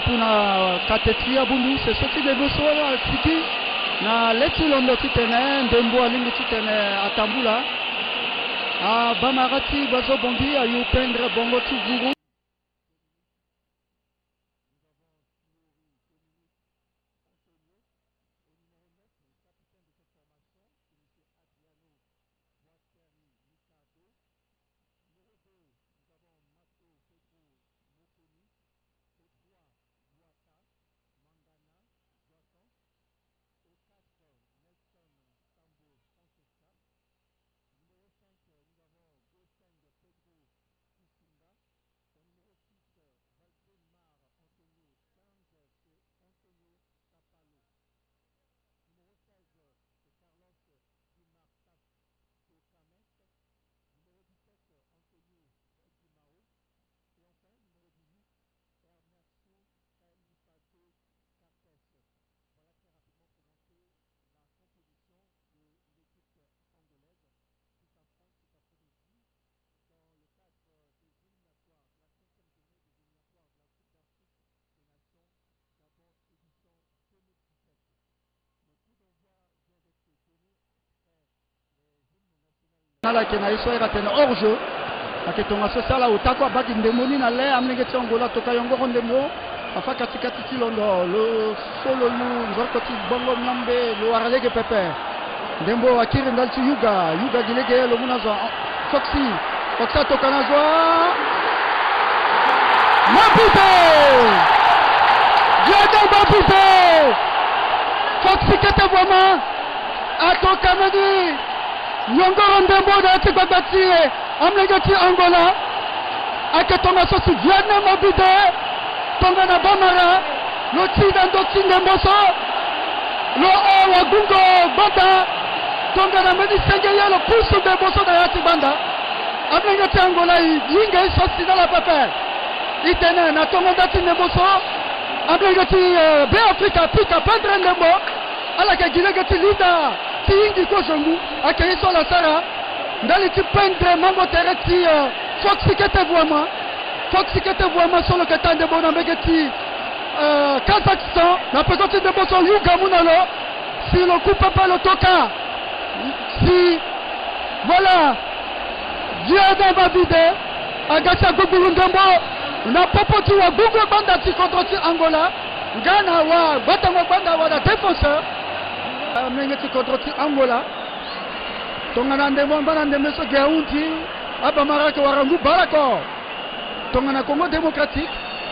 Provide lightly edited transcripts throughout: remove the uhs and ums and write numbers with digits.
puna katetria bundu c'est ce qui deboso la siki na leti londo titene ndembo alingi titene atambula a bamarati bazo bongi ayu pendre bongo tuguru. La kenaïso era tena hors jeu aketonga sosala utakwa baki ndemoni na le amlenge tiongola toka yongo ndemo afaka tikati tilondo lo solo lu ngorkoti bongo nyambe lo aralege pepe ndembo akiri ndalti yuga gilege lo munazo foxy toka nazwa mabite Jordan Mabite foxy kete boma atoka medi Nyongoro ndembo da tibabati amlegati Angola aketonga sosi Vietnam Mabide tonga na Bamara lo tida ndoki ndemboso lo wa gungo banda tonga na medi sengeye lo pusu ndemboso da yati banda amlegati Angola yinga sosi na la pepe itene na tonga ndati ndemboso amlegati be Afrika pika pendre ndembo ala ke gilegati linda Tingi Kojongu, accueilli sur la Sara, dans les types peintres, Mambo Tereti, Foxy Ketevouama sur le Ketan de Bonambegeti, Kazakhstan, la petite de Bosso Yuga Munalo, si le coup pas le toka, si, voilà, Diada Babide, Agacha Gugurundambo, na Popoti wa Google Bandati contre Angola, Ghana wa Batama Banda wa la défenseur, Mengeti contre Angola tongana ndemo mbana ndemeso gaunti aba maraka warangu barako tongana Congo démocratique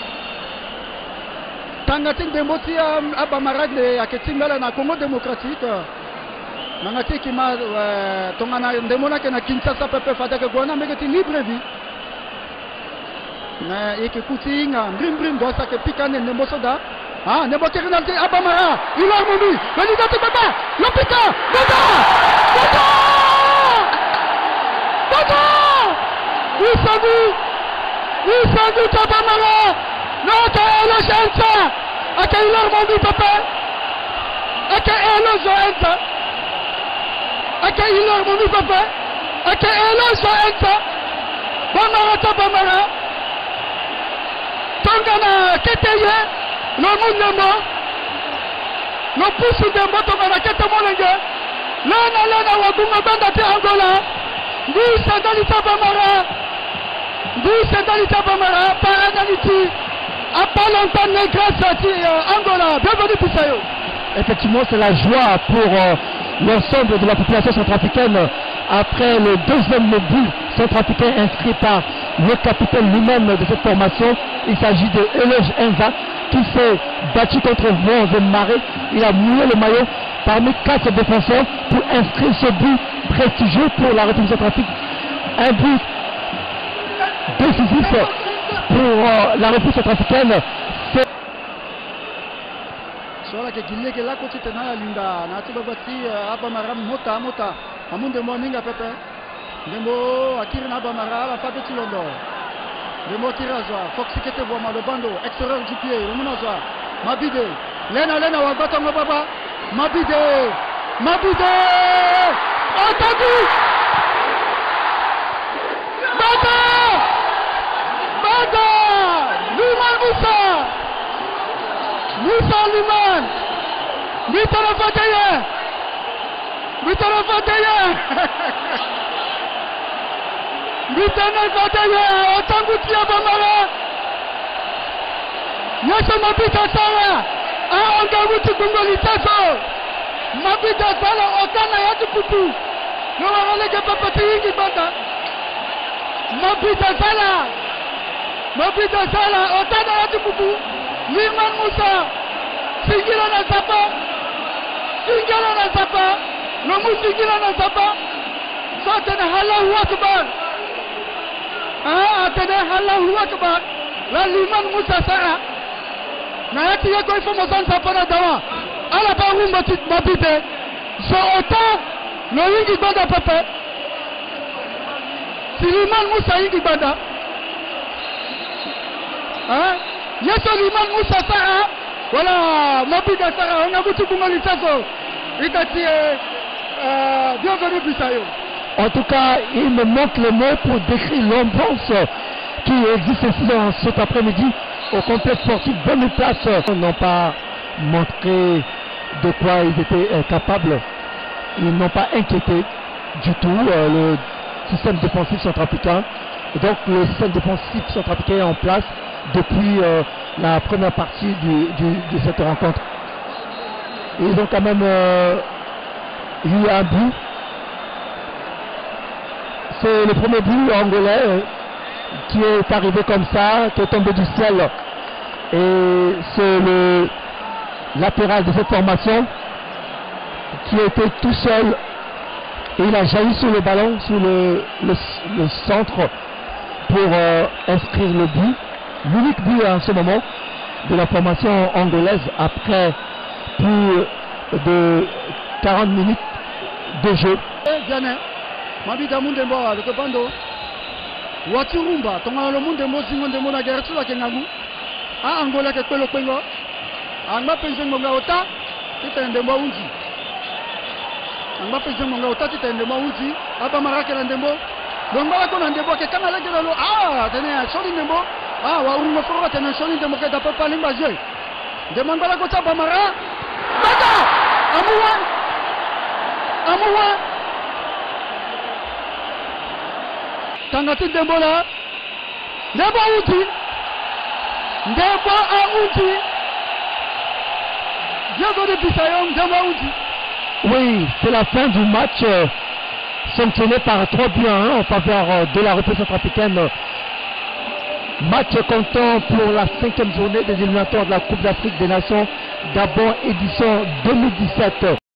tangati ndemboti aba marade aketingala na Congo démocratique nangati kima tongana ndemo na kena Kinshasa pepe fataka gona megeti Libreville na ekikuti inga mbrim dosa ke pikane ndemo soda. Ah, Nebo Kirinalti Abamara, il a remonté, validate Baba, Lopita, Baba, il s'en dit Abamara, notre Elogenza, à qui il a remonté Papa, à qui Elogenza, à qui il a remonté Papa, à qui Elogenza, Bamara, Tongana, Keteye, le monde le pousse de moto à la quête molenge lana wagunga banda te Angola ngusa dalita bamara paranaliti à pas longtemps grâce à Angola. Bienvenue Pisayo. Effectivement, c'est la joie pour l'ensemble de la population centrafricaine après le deuxième but centrafricain inscrit par le capitaine lui-même de cette formation. Il s'agit de Eloge Enza qui s'est battu contre Vonze Maré. Il a mouillé le maillot parmi 4 défenseurs pour inscrire ce but prestigieux pour la République centrafricaine. Un but décisif pour la République centrafricaine. Sola ke gille ke la ko titana linda na ti babati abamara mota amunde mo ninga pepe ndembo akiri na abamara la fabe ti londo ndembo tirazwa foxy kete boma le bando extérieur du pied le munazwa Mabide lena wa batongo baba Mabide attendu Bada Liman Moussa Musa Liman. Mitana Fataya. Mitana Fataya. Mitana Fataya. Otangutia Bamara. Yeso mapita sana. Angabuti Kungoli Taso. Mapita sana okana yatu kutu. Nowaraleke papati yingi bata. Mapita sana. Mapita sana okana yatu kutu. Liman Musa. Singila na sapa. Singila na sapa. Nomu singila na sapa. Satana Allahu Akbar. Atana Allahu Akbar. La Liman Musa Sara. Na yati yako ifo mosan sapana dawa. Ala pa rumba tit mabite. So autant no yingi banda pepe. Si Liman Musa yingi banda. Yeso Liman Musa Sara. Voilà, mabite Sara. On a bouti Kungoli Taso. Itati bienvenue Bisayo. En tout cas, il me manque les mots pour décrire l'ambiance qui existe ici dans cet après-midi au complexe sportif Bonne Place. Ils n'ont pas montré de quoi ils étaient capables. Ils n'ont pas inquiété du tout le système défensif centrafricain. Donc le système défensif centrafricain est en place depuis la première partie de cette rencontre. Ils ont quand même eu un but. C'est le premier but angolais qui est arrivé comme ça, qui est tombé du ciel. Et c'est le latéral de cette formation qui était tout seul. Et il a jailli sur le ballon, sur le centre pour inscrire le but. L'unique but en ce moment de la formation angolaise après plus de 40 minutes de jeu. Mabida Mundembo le Kobando. Waturumba, Tonga le Mundembo, Simondembo, la guerre sur la Kengamu. A Angola que le Pengo. Anga Pension Mongaota, c'est un dembo Uji. Anga Pension Mongaota, c'est un dembo Uji. Abamara Kelandembo. Lomba Konandembo, que Kanala Gelalo. Tenez un solide dembo. Wauruma Foro, tenez un solide dembo qui n'a pas parlé Mbazé. Demande la Kota Bamara. Bata! Amoua! Tangati Dembola, Ndebo Uti, Ndebo Uti, bienvenue Bissayong, Ndebo Uti. Oui, c'est la fin du match sanctionné par 3 buts à 1 en faveur de la République centrafricaine. Match comptant pour la 5e journée des éliminatoires de la Coupe d'Afrique des Nations Gabon édition 2017.